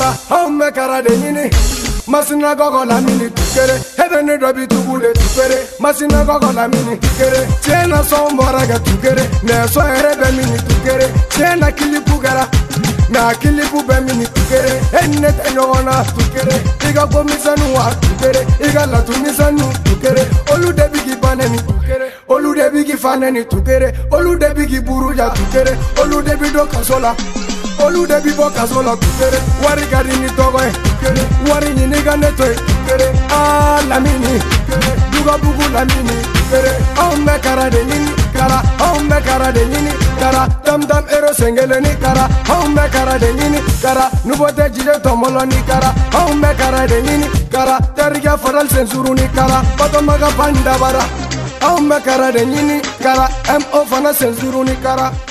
kara home kara de nyini masina gogo la mini tukere hebene dobi tugule tukere masina gogo la mini tukere chena so moraga tukere ne so erebe mini tukere chena kilipu gara na kilipu be mini tukere enne tenona tukere iga komisanu wa tukere iga la tumisanu tukere olu de bigi baneni tukere olu de bigi faneni tukere olu de bigi buruja tukere olu de bido kasola olu de bibo kasola tukere wari gari ni togo tukere wari ni niga neto tukere ah la mini tukere duga bugu la mini tukere me kara de nini kara me kara de nini kara dam dam ero sengele ni kara me kara de nini kara nubote jide tomolo ni kara me kara de nini kara teriga faral sensuru ni kara pato maga panda bara me kara de nini kara mo fana sensuru ni kara